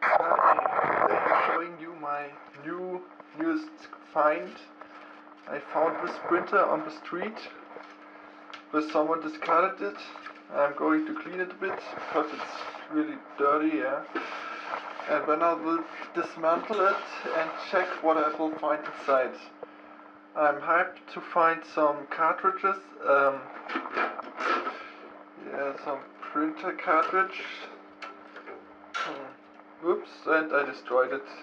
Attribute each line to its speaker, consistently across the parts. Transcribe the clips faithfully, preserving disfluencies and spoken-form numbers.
Speaker 1: Hi, today I'm showing you my new newest find. I found this printer on the street, but someone discarded it. I'm going to clean it a bit because it's really dirty, yeah. And then I will dismantle it and check what I will find inside. I'm hyped to find some cartridges. Um, yeah, some printer cartridge. Hmm. Oops, and I destroyed it.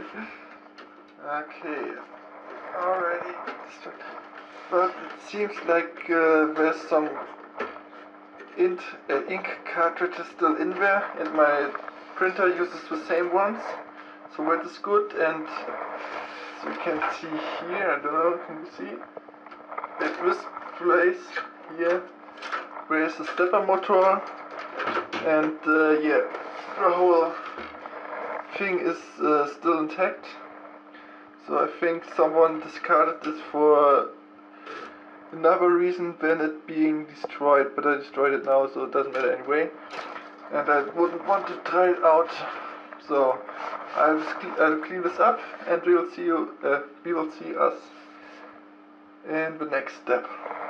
Speaker 1: Okay, already destroyed. But it seems like uh, there's some int, uh, ink cartridges still in there, and my printer uses the same ones, so that is good. And so you can see here, I don't know, can you see? At this place here, there is a stepper motor, and uh, yeah, the whole thing is uh, still intact. So I think someone discarded this for another reason than it being destroyed, but I destroyed it now, so it doesn't matter anyway. And I wouldn't want to try it out, so I'll, I'll clean this up, and we will see you. Uh, we will see us in the next step.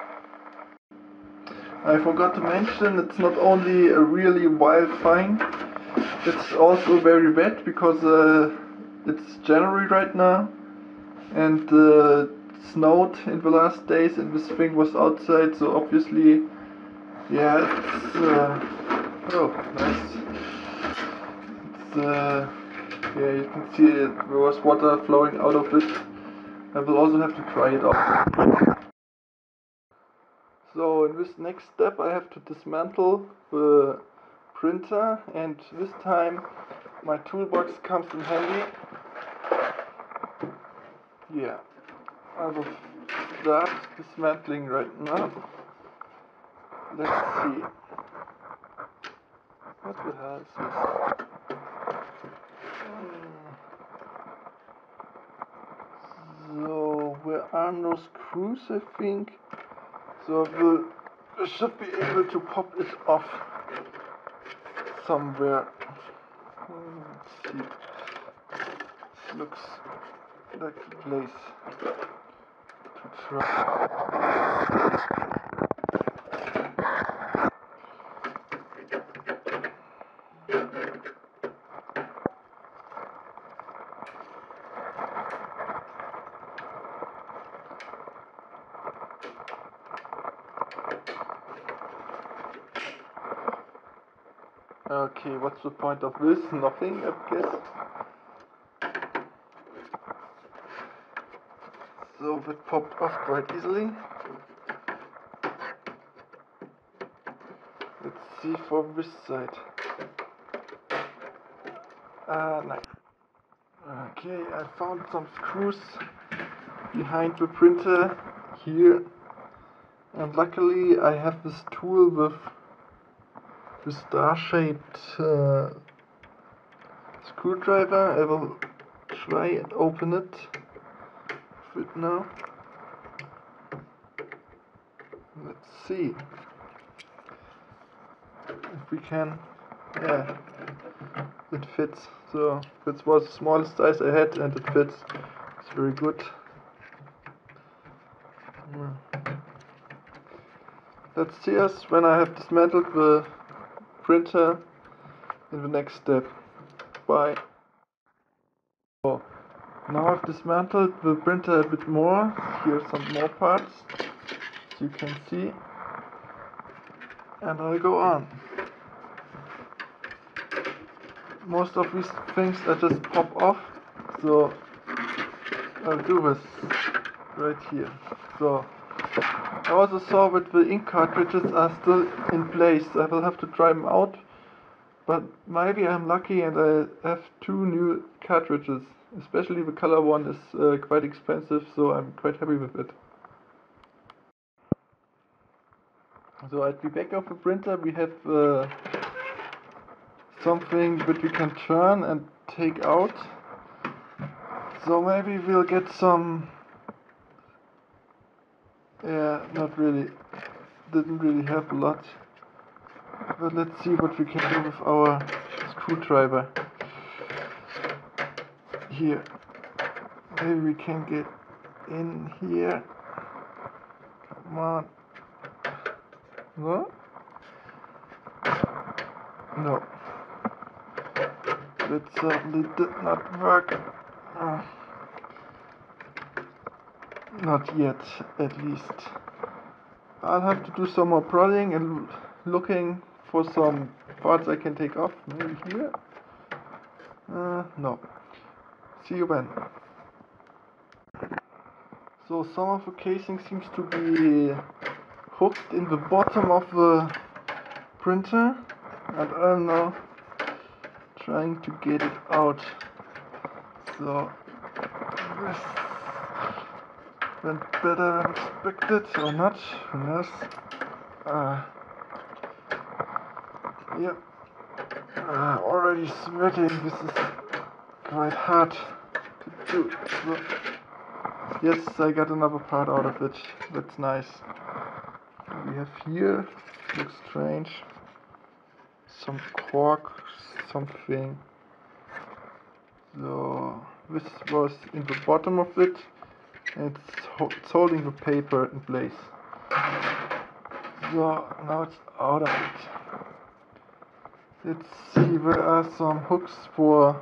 Speaker 1: I forgot to mention, it's not only a really wild find, it's also very wet because uh, it's January right now, and uh, snowed in the last days, and this thing was outside, so obviously, yeah, it's, uh, oh, nice. It's, uh, yeah, you can see it, there was water flowing out of it. I will also have to try it out. So in this next step I have to dismantle the printer, and this time my toolbox comes in handy. Yeah, I will start dismantling right now. Let's see. What the hell is this? So, there are no screws, I think. So I will, I should be able to pop it off somewhere. Let's see. This looks like a place to try. Okay, what's the point of this? Nothing, I guess. So that popped off quite easily. Let's see for this side. Ah, nice. Okay, I found some screws behind the printer here, and luckily I have this tool with the star-shaped uh, screwdriver. I will try and open it with it now. Let's see if we can. Yeah, it fits. So this was the smallest size I had, and it fits. It's very good. Let's see us when I have dismantled the printer in the next step. Bye. So now I've dismantled the printer a bit more. Here are some more parts, as you can see, and I'll go on. Most of these things I just pop off, so I'll do this right here. So I also saw that the ink cartridges are still in place. I will have to try them out, but maybe I'm lucky and I have two new cartridges. Especially the color one is uh, quite expensive, so I'm quite happy with it. So at the back of the printer we have uh, something that we can turn and take out. So maybe we'll get some. Yeah, not really. Didn't really have a lot. But let's see what we can do with our screwdriver. here. Maybe we can get in here. Come on. No? No. That certainly did not work. Uh, not yet, at least. I'll have to do some more prodding and looking for some parts I can take off. Maybe here? Uh, no. See you then. So some of the casing seems to be hooked in the bottom of the printer, and I'm now trying to get it out. So this went better than expected, or not, who knows. Uh, yep. Uh, already sweating. This is quite hard to do. So, yes, I got another part out of it. That's nice. We have here, looks strange, some cork, something. So this was in the bottom of it, and it's, ho it's holding the paper in place. So now it's out of it. Let's see, there are some hooks for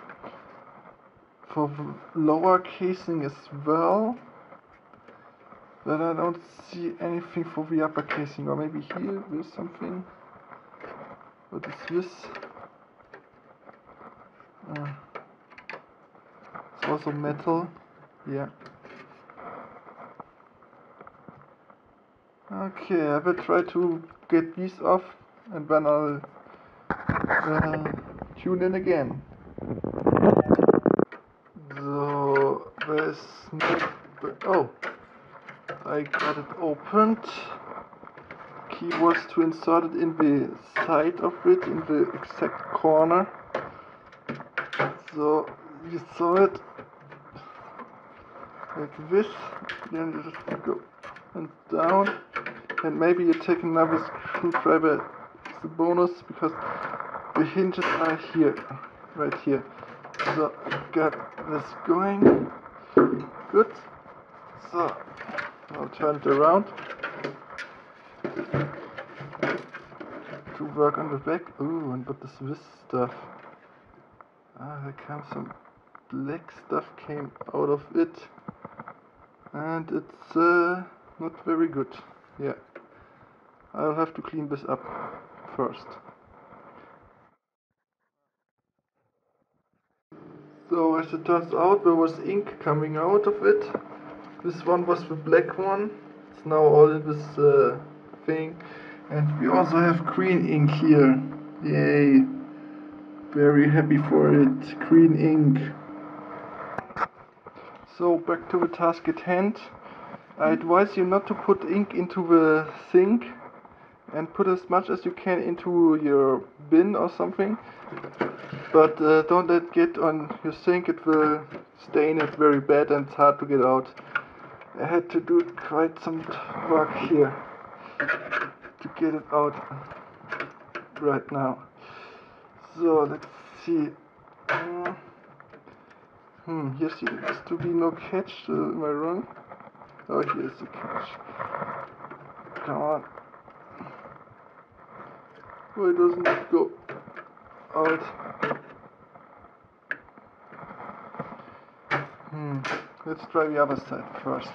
Speaker 1: for the lower casing as well, but I don't see anything for the upper casing. Or maybe here there's something. What is this? Uh, it's also metal. Yeah. Okay, I will try to get these off, and then I'll uh, tune in again. So there's no. Oh, I got it opened. Key was to insert it in the side of it, in the exact corner. So you saw it like this. Then you just go and down, and maybe you take another screwdriver as a bonus, because the hinges are here, right here. So I got this going. Good. So I'll turn it around to work on the back. Ooh, and what is this stuff? Ah, there comes some black stuff came out of it, and it's uh, not very good. Yeah, I'll have to clean this up first. So as it turns out, there was ink coming out of it. This one was the black one. It's now all in this uh, thing. And we also have green ink here. Yay! Very happy for it. Green ink. So back to the task at hand. I advise you not to put ink into the sink, and put as much as you can into your bin or something. But uh, don't let it get on your sink, it will stain it very bad and it's hard to get out. I had to do quite some work here to get it out right now. So let's see. Uh, hmm, here seems to be no catch, uh, am I wrong? Oh, here's the catch. Come on. Why doesn't it go out? Hmm. Let's try the other side first.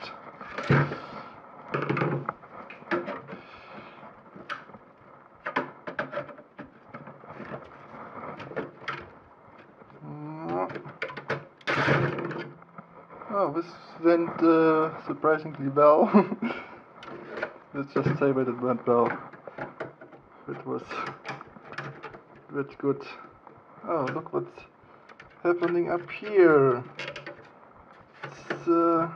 Speaker 1: Oh, this went uh, surprisingly well. Let's just say that it went well. It was that's good. Oh, look what's happening up here. It's uh,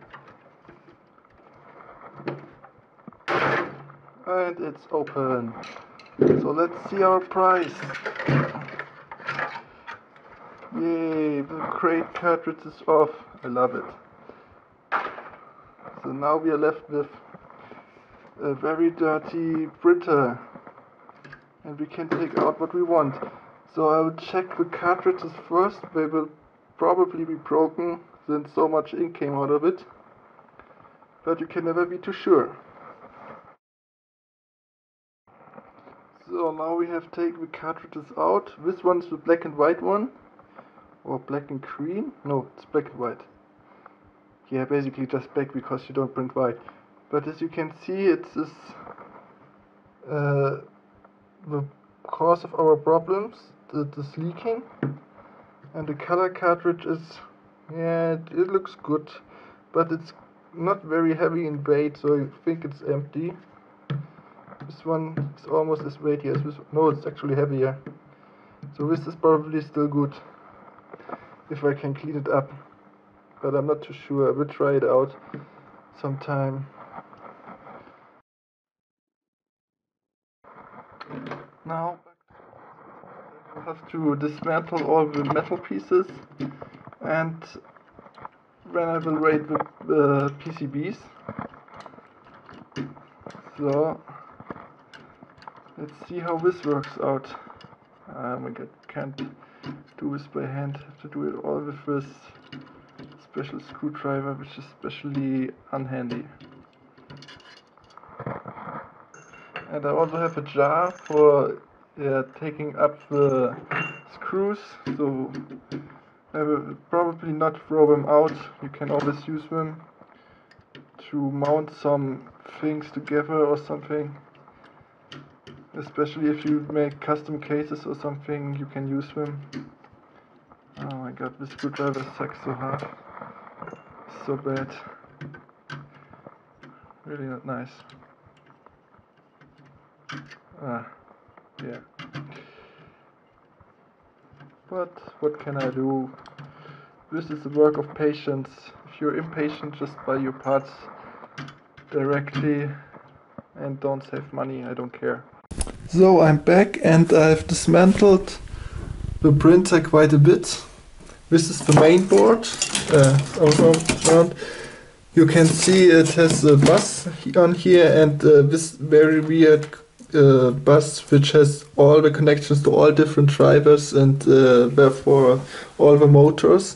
Speaker 1: and it's open. So let's see our prize. Yay, the crate cartridge is off. I love it. So now we are left with a very dirty printer, and we can take out what we want. So I will check the cartridges first. They will probably be broken since so much ink came out of it, but you can never be too sure. So now we have taken the cartridges out. This one's the black and white one, or black and green. No, it's black and white. Yeah, basically just black because you don't print white. But as you can see, it's this, uh, the cause of our problems. It is leaking, and the color cartridge is, yeah, it, it looks good, but it's not very heavy in weight, so I think it's empty. This one is almost as weighty as this. No, it's actually heavier. So this is probably still good if I can clean it up, but I'm not too sure. I will try it out sometime. Now I have to dismantle all the metal pieces, and then I will rate the uh, P C Bs. So let's see how this works out. Oh my god, can't do this by hand. Have to do it all with this special screwdriver, which is especially unhandy. And I also have a jar for yeah, taking up the screws, so I will probably not throw them out. You can always use them to mount some things together or something. Especially if you make custom cases or something, you can use them. Oh my god, this screwdriver sucks so hard. So bad. Really not nice. Ah, yeah. But what can I do? This is a work of patience. If you're impatient, just buy your parts directly and don't save money, I don't care. So I'm back and I've dismantled the printer quite a bit. This is the main board. Uh, around. You can see it has a bus on here, and uh, this very weird uh, bus which has all the connections to all different drivers and uh, therefore all the motors.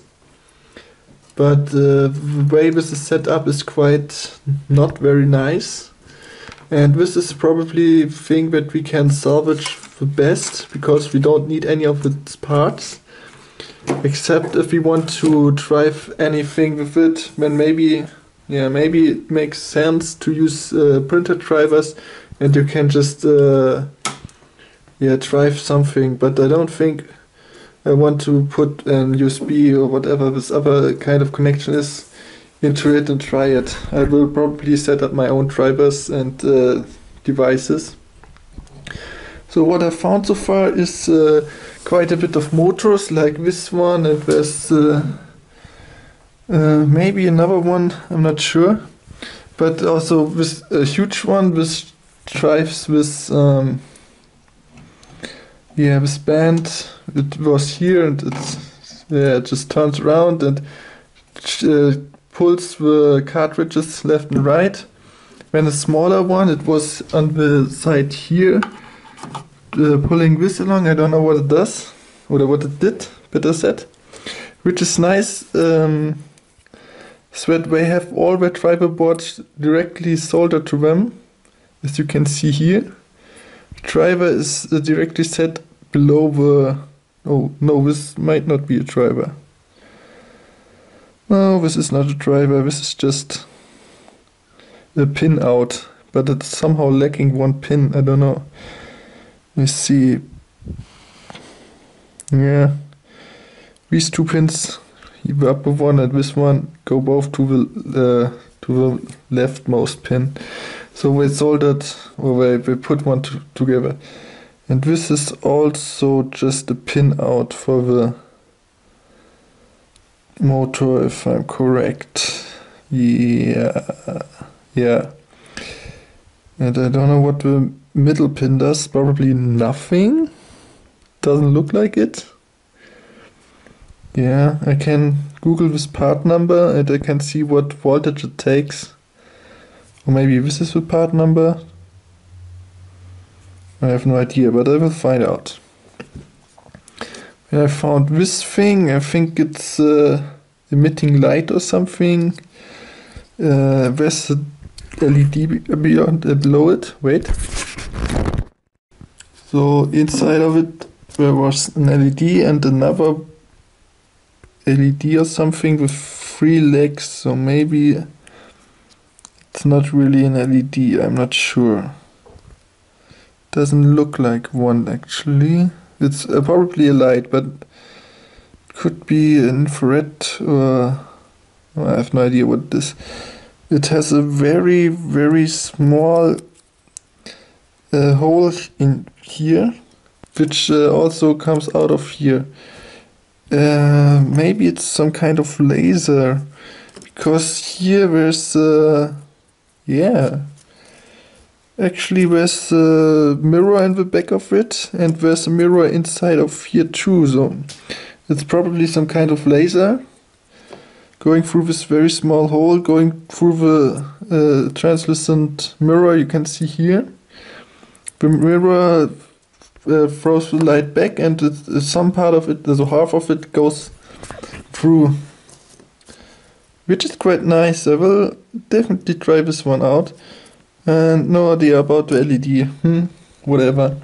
Speaker 1: But uh, the way this is set up is quite not very nice. And this is probably the thing that we can salvage the best, because we don't need any of its parts. Except if we want to drive anything with it, then maybe, yeah, maybe it makes sense to use uh, printer drivers, and you can just, uh, yeah, drive something. But I don't think I want to put an U S B or whatever this other kind of connection is into it and try it. I will probably set up my own drivers and uh, devices. So what I found so far is uh, quite a bit of motors, like this one, and there's uh, uh, maybe another one, I'm not sure. But also this a huge one which drives with um, yeah, this band. It was here and it's yeah, it just turns around and uh, pulls the cartridges left and right. Then a smaller one, it was on the side here, uh, pulling this along. I don't know what it does, or what it did, better said. Which is nice, um, so that they have all the driver boards directly soldered to them, as you can see here. Driver is uh, directly set below the... Oh, no, this might not be a driver. No, this is not a driver, this is just a pin out, but it's somehow lacking one pin, I don't know. Let me see. Yeah, these two pins, the upper one and this one, go both to the uh, to the leftmost pin. So they soldered, or they, they put one to, together. And this is also just a pin out for the motor, if I'm correct. Yeah, yeah. And I don't know what the middle pin does. Probably nothing. Doesn't look like it. Yeah, I can Google this part number and I can see what voltage it takes. Or maybe this is the part number. I have no idea, but I will find out. I found this thing. I think it's uh, emitting light or something. Uh, there's a L E D beyond uh, below it. Wait. So inside of it there was an L E D and another L E D or something with three legs. So maybe it's not really an L E D. I'm not sure. Doesn't look like one actually. It's uh, probably a light, but could be infrared or I have no idea what it is. It has a very very small uh, hole in here, which uh, also comes out of here. Uh, maybe it's some kind of laser, because here there's uh, yeah. Actually, there's a mirror in the back of it, and there's a mirror inside of here too, so it's probably some kind of laser going through this very small hole, going through the uh, translucent mirror you can see here. The mirror uh, throws the light back, and it, uh, some part of it, so half of it, goes through, which is quite nice. I will definitely try this one out. And no idea about the L E D. Hmm, whatever.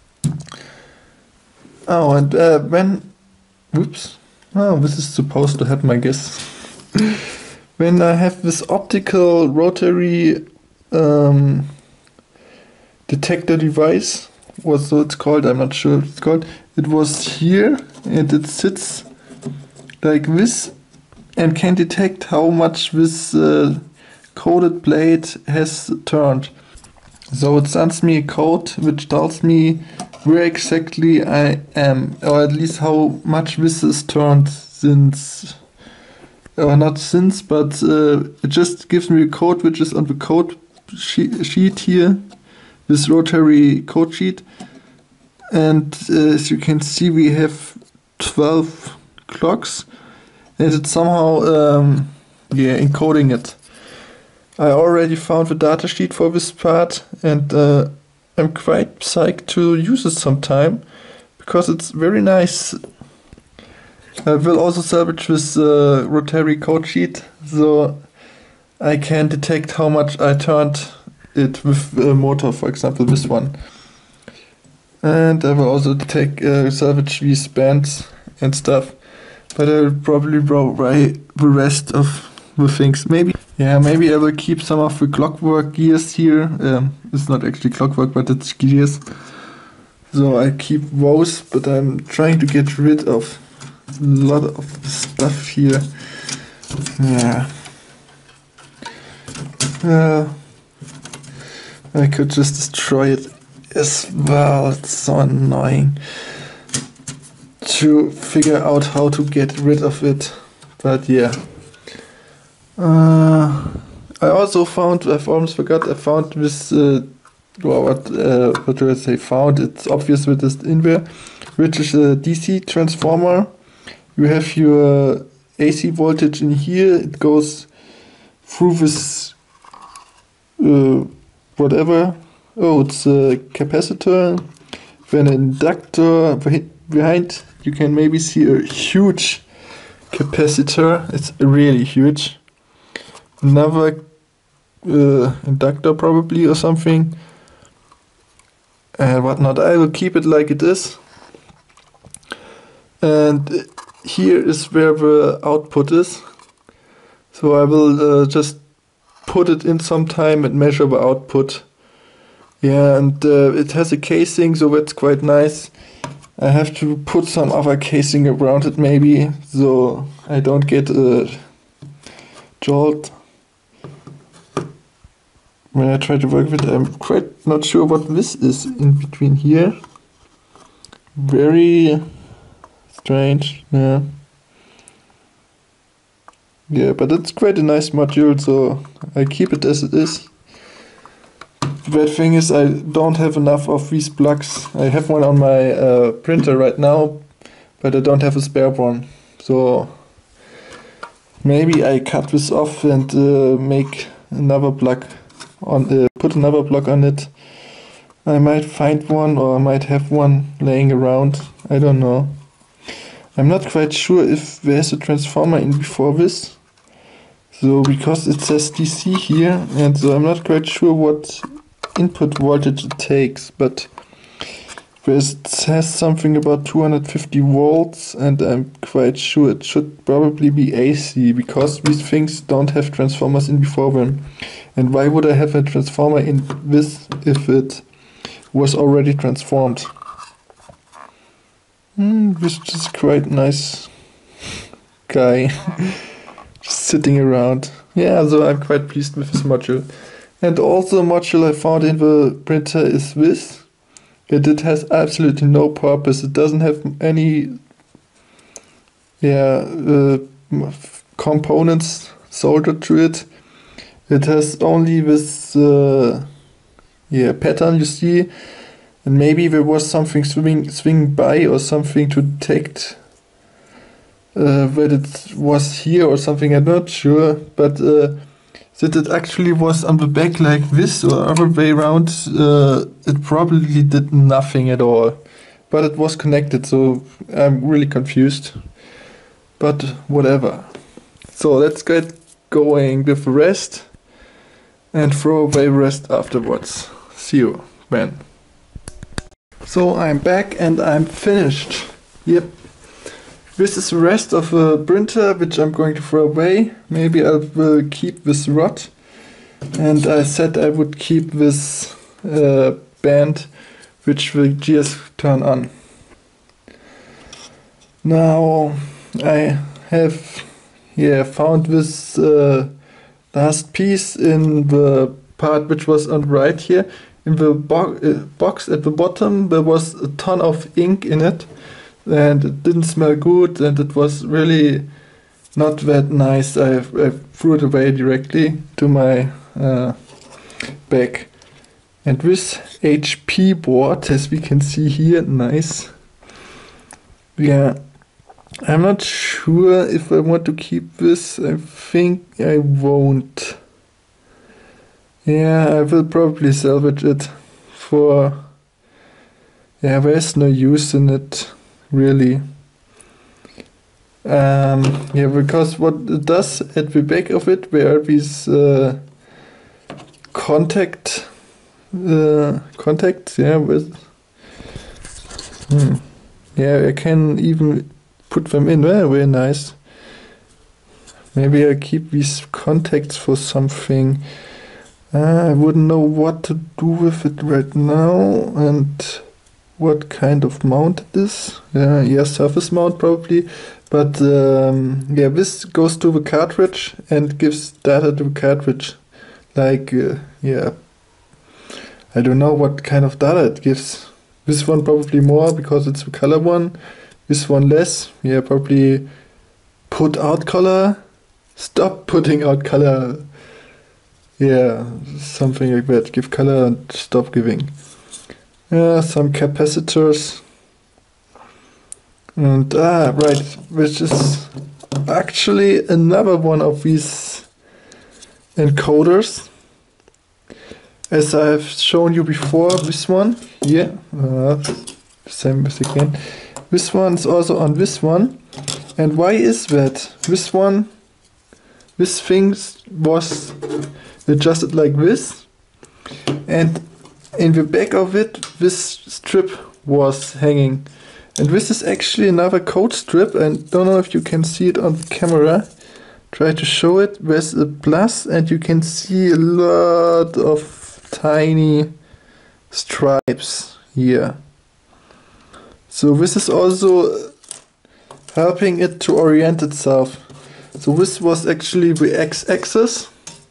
Speaker 1: Oh, and uh, when... Whoops. Oh, this is supposed to happen, I guess. When I have this optical rotary um, detector device, what's it's called, I'm not sure what it's called. It was here, and it sits like this, and can detect how much this... Uh, coded plate has turned. So it sends me a code which tells me where exactly I am, or at least how much this is turned since, or not since, but uh, it just gives me a code which is on the code she sheet here, this rotary code sheet. And uh, as you can see, we have twelve clocks, and it's somehow um, yeah, encoding it. I already found the datasheet for this part, and uh, I'm quite psyched to use it sometime, because it's very nice. I will also salvage this uh, rotary code sheet, so I can detect how much I turned it with a motor, for example this one. And I will also take uh, salvage these bands and stuff, but I will probably buy the rest of the things. Maybe. Yeah, maybe I will keep some of the clockwork gears here. Um, it's not actually clockwork, but it's gears. So I keep those, but I'm trying to get rid of a lot of stuff here. Yeah. Uh, I could just destroy it as well. It's so annoying to figure out how to get rid of it. But yeah. Uh, I also found, I've almost forgot, I found this, uh, well, what, uh, what do I say, found, it's obvious with this in there, which is a D C transformer. You have your A C voltage in here, it goes through this, uh, whatever, oh, it's a capacitor, then an inductor, behind you can maybe see a huge capacitor, it's really huge. Another uh, inductor probably or something and whatnot. I will keep it like it is, and here is where the output is, so I will uh, just put it in sometime and measure the output. Yeah, and uh, it has a casing, so that's quite nice. I have to put some other casing around it maybe, so I don't get a jolt when I try to work with it. I'm quite not sure what this is in between here. Very strange, yeah. Yeah, but it's quite a nice module, so I keep it as it is. The bad thing is I don't have enough of these plugs. I have one on my uh, printer right now, but I don't have a spare one. So maybe I cut this off and uh, make another plug on uh, put another plug on it. I might find one, or I might have one laying around. I don't know. I'm not quite sure if there's a transformer in before this. So, because it says D C here, and so I'm not quite sure what input voltage it takes, but it says something about two hundred fifty volts, and I'm quite sure it should probably be A C, because these things don't have transformers in before them. And why would I have a transformer in this if it was already transformed? Hmm, this is quite nice guy just sitting around. Yeah, so I'm quite pleased with this module. And also a module I found in the printer is this. It, it has absolutely no purpose. It doesn't have any yeah uh, components soldered to it. It has only this uh, yeah pattern you see, and maybe there was something swinging swinging by or something to detect uh, that it was here or something. I'm not sure, but uh, that it actually was on the back like this or other way around, uh, it probably did nothing at all. But it was connected, so I'm really confused. But whatever. So let's get going with the rest and throw away the rest afterwards. See you then. So I'm back and I'm finished. Yep. This is the rest of the printer, which I'm going to throw away. Maybe I will keep this rod. And I said I would keep this uh, band, which will just turn on. Now I have yeah found this uh, last piece in the part which was on the right here. In the bo uh, box at the bottom there was a ton of ink in it, and it didn't smell good, and it was really not that nice. I, I threw it away directly to my uh, bag. And this H P board, as we can see here, nice. Yeah, I'm not sure if I want to keep this. I think I won't. Yeah, I will probably salvage it for... Yeah, there's no use in it, really. Um, yeah, because what it does at the back of it, there are these uh, contact uh, contacts, yeah, with... Hmm. Yeah, I can even put them in. Very, very nice. Maybe I keep these contacts for something. Uh, I wouldn't know what to do with it right now, and what kind of mount it is. Yeah, yeah, surface mount probably. But um, yeah, this goes to the cartridge and gives data to the cartridge. Like, uh, yeah, I don't know what kind of data it gives. This one probably more because it's the color one. This one less. Yeah, probably put out color, stop putting out color. Yeah, something like that. Give color and stop giving. Yeah, some capacitors. And ah, right, which is actually another one of these encoders. As I've shown you before, this one, yeah, uh, same as again. This one's also on this one. And why is that? This one, this thing was adjusted like this. And in the back of it, this strip was hanging. And this is actually another code strip, and don't know if you can see it on the camera. Try to show it. There's a plus, and you can see a lot of tiny stripes here. So this is also helping it to orient itself. So this was actually the x-axis,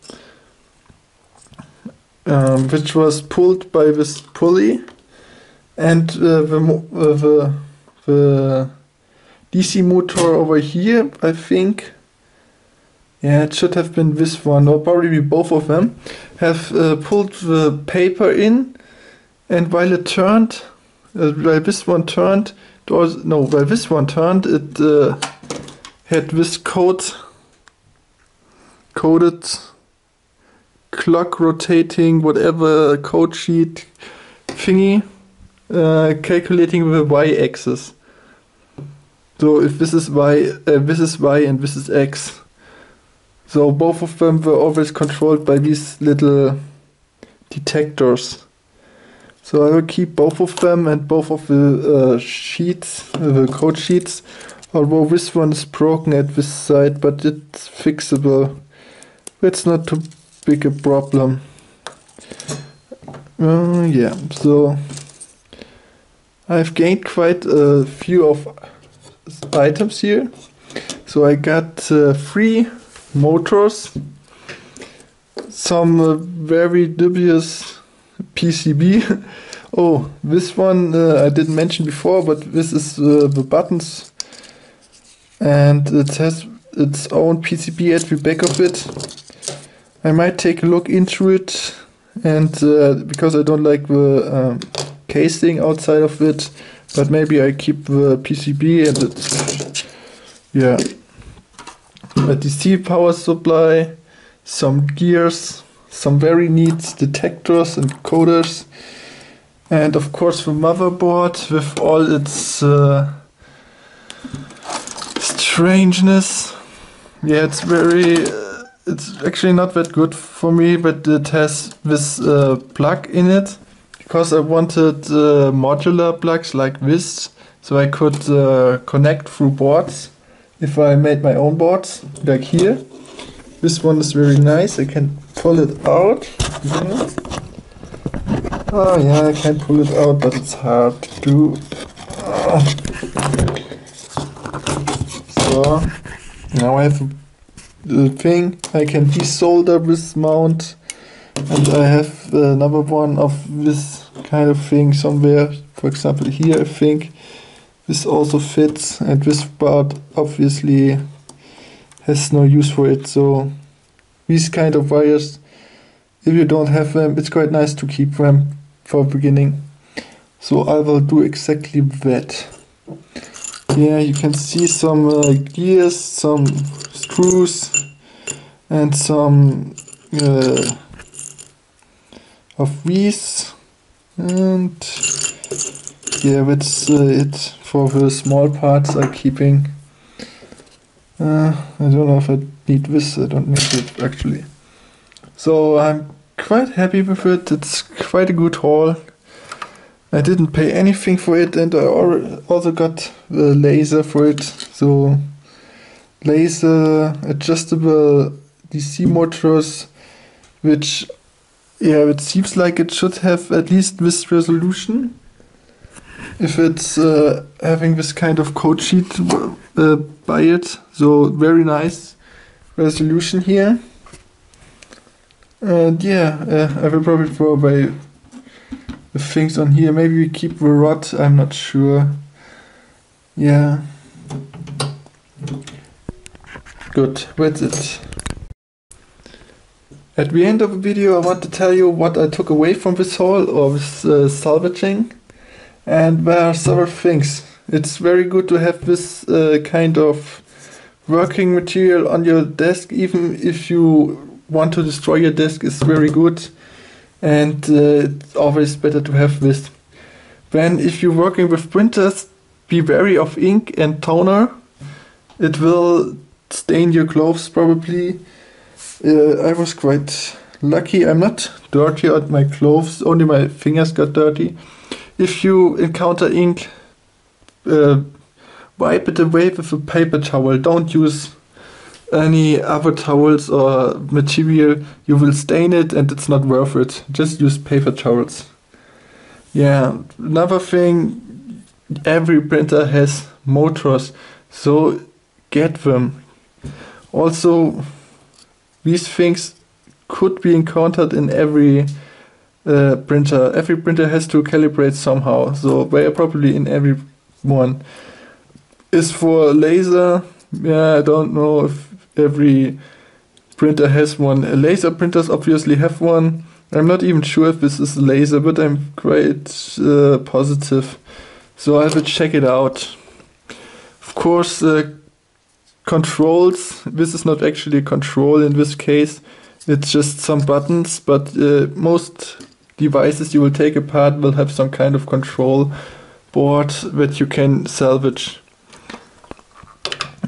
Speaker 1: um, which was pulled by this pulley, and uh, the, uh, the the D C motor over here, I think, yeah, it should have been this one, or probably both of them, have uh, pulled the paper in, and while it turned, uh, while this one turned, it was, no, while this one turned, it uh, had this code, coded clock rotating, whatever code sheet thingy, uh, calculating the y-axis. So if this is Y, uh, this is Y and this is X. So both of them were always controlled by these little detectors. So I will keep both of them and both of the uh, sheets, uh, the code sheets. Although this one is broken at this side, but it's fixable. It's not too big a problem. Uh, yeah, so I've gained quite a few of items here. So I got uh, three motors, some uh, very dubious P C B. Oh, this one uh, I didn't mention before, but this is uh, the buttons, and it has its own P C B at the back of it. I might take a look into it, and uh, because I don't like the um, casing outside of it, but maybe I keep the P C B and it, yeah, a D C power supply, some gears, some very neat detectors and coders, and of course the motherboard with all its uh, strangeness. Yeah, it's very, uh, it's actually not that good for me, but it has this uh, plug in it, because I wanted uh, modular plugs like this, so I could uh, connect through boards if I made my own boards, like here. This one is very nice, I can pull it out. Yeah. Oh yeah, I can pull it out, but it's hard to do. Oh. So, now I have the thing, I can desolder this mount, and I have another one of this kind of thing somewhere, for example here I think. This also fits, and this part obviously has no use for it, so these kind of wires, if you don't have them, it's quite nice to keep them for the beginning. So I will do exactly that. Yeah, you can see some uh, gears, some screws, and some uh, of these, and yeah, that's uh, it for the small parts I'm keeping. Uh, I don't know if I need this, I don't need it actually. So I'm quite happy with it, it's quite a good haul. I didn't pay anything for it, and I also got the laser for it. So laser adjustable D C motors, which, yeah, it seems like it should have at least this resolution. If it's uh, having this kind of code sheet uh, by it, so very nice resolution here. And yeah, uh, I will probably throw away the things on here. Maybe we keep the rod, I'm not sure. Yeah. Good, that's it. At the end of the video I want to tell you what I took away from this haul, or this uh, salvaging. And there are several things. It's very good to have this uh, kind of working material on your desk, even if you want to destroy your desk, is very good. And uh, it's always better to have this. Then if you're working with printers, be wary of ink and toner. It will stain your clothes probably. Uh, I was quite lucky, I'm not dirty on my clothes, only my fingers got dirty. If you encounter ink, uh, wipe it away with a paper towel. Don't use any other towels or material. You will stain it and it's not worth it. Just use paper towels. Yeah, another thing, every printer has motors, so get them. Also, these things could be encountered in every uh, printer. Every printer has to calibrate somehow, so they are probably in every one. Is for laser, yeah, I don't know if every printer has one. Laser printers obviously have one. I'm not even sure if this is a laser, but I'm quite uh, positive. So I will check it out. Of course, uh, controls. This is not actually a control in this case. It's just some buttons, but uh, most devices you will take apart will have some kind of control board that you can salvage.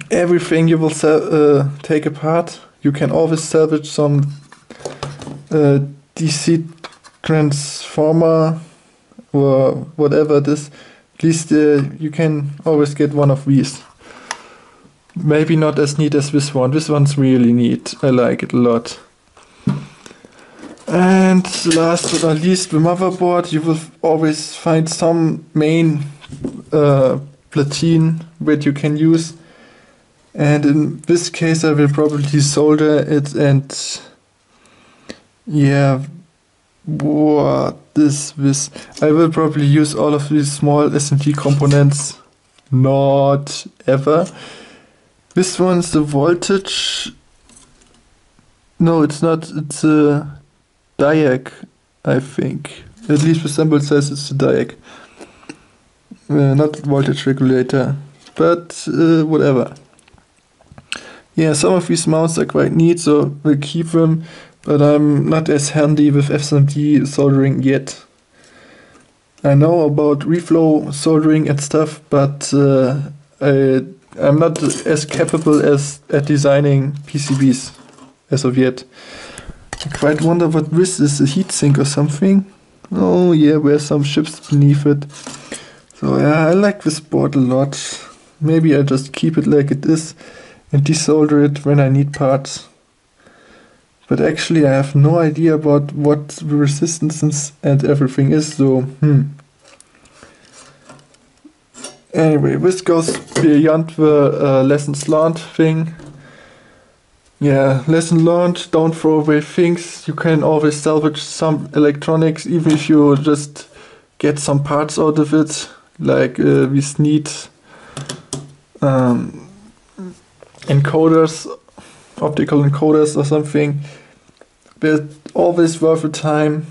Speaker 1: everything you will uh, take apart. You can always salvage some uh, D C transformer or whatever it is. At least uh, you can always get one of these. Maybe not as neat as this one. This one's really neat. I like it a lot. And last but not least, the motherboard. You will always find some main uh, platine that you can use. And in this case I will probably solder it and yeah, what is this? I will probably use all of these small S M D components. Not ever. This one's the voltage. No, it's not. It's a diag, I think. At least the symbol says it's a diag. Uh, not voltage regulator, but uh, whatever. Yeah, some of these mounts are quite neat, so we'll keep them. But I'm not as handy with S M D soldering yet. I know about reflow soldering and stuff, but uh, I, I'm not as capable as at designing P C Bs as of yet. I quite wonder what this is, a heatsink or something. Oh yeah, there's some chips beneath it. So yeah, I like this board a lot. Maybe I just keep it like it is and desolder it when I need parts. But actually I have no idea about what the resistances and everything is, so hmm. Anyway, this goes beyond the uh, lessons learned thing. Yeah, lesson learned, don't throw away things. You can always salvage some electronics, even if you just get some parts out of it, like uh, these neat um, encoders, optical encoders or something. They're always worth the time.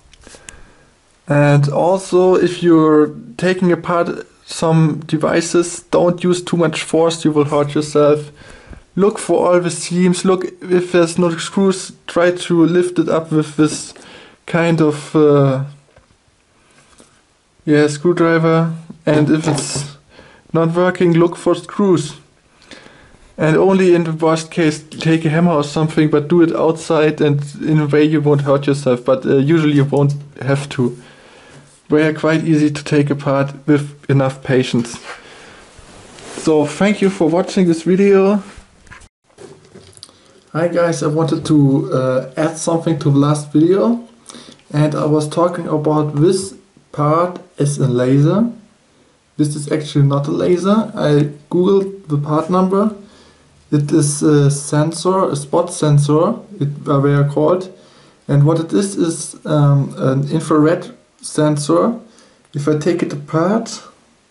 Speaker 1: And also, if you're taking apart some devices, don't use too much force, you will hurt yourself. Look for all the seams, look if there's no screws, try to lift it up with this kind of uh, yeah, screwdriver, and if it's not working, look for screws. And only in the worst case take a hammer or something, but do it outside and in a way you won't hurt yourself, but uh, usually you won't have to. They are quite easy to take apart with enough patience. So thank you for watching this video. Hi guys, I wanted to uh, add something to the last video, and I was talking about this part as a laser. This is actually not a laser. I googled the part number. It is a sensor, a spot sensor, it, uh, they are called. And what it is is um, an infrared sensor. If I take it apart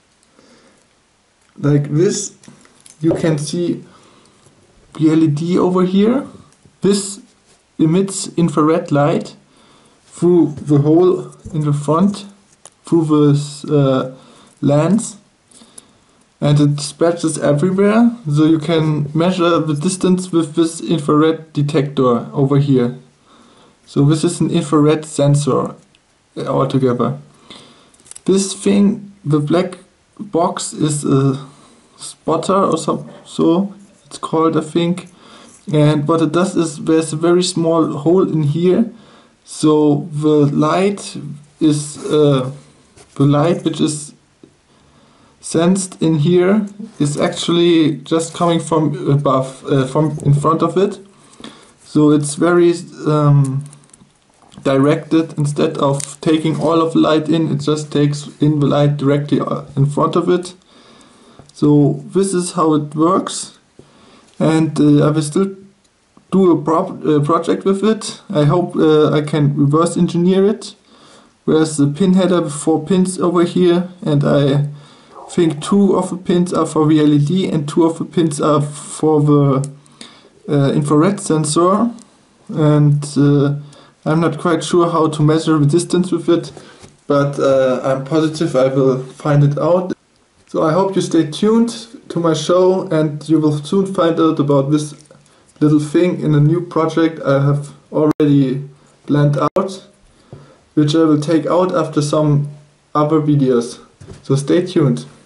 Speaker 1: like this, you can see the L E D over here. This emits infrared light through the hole in the front, through this uh, lens, and it spreads everywhere, so you can measure the distance with this infrared detector over here. So this is an infrared sensor altogether. This thing, the black box, is a spotter or some, so it's called, I think. And what it does is there's a very small hole in here, so the light is uh, the light which is sensed in here is actually just coming from above, uh, from in front of it. So it's very um, directed. Instead of taking all of the light in, it just takes in the light directly in front of it. So this is how it works. And uh, I will still do a, pro a project with it. I hope uh, I can reverse engineer it. There's the pin header with four pins over here, and I think two of the pins are for the L E D and two of the pins are for the uh, infrared sensor. And uh, I'm not quite sure how to measure the distance with it, but uh, I'm positive I will find it out. So I hope you stay tuned to my show, and you will soon find out about this little thing in a new project I have already planned out, which I will take out after some other videos. So stay tuned.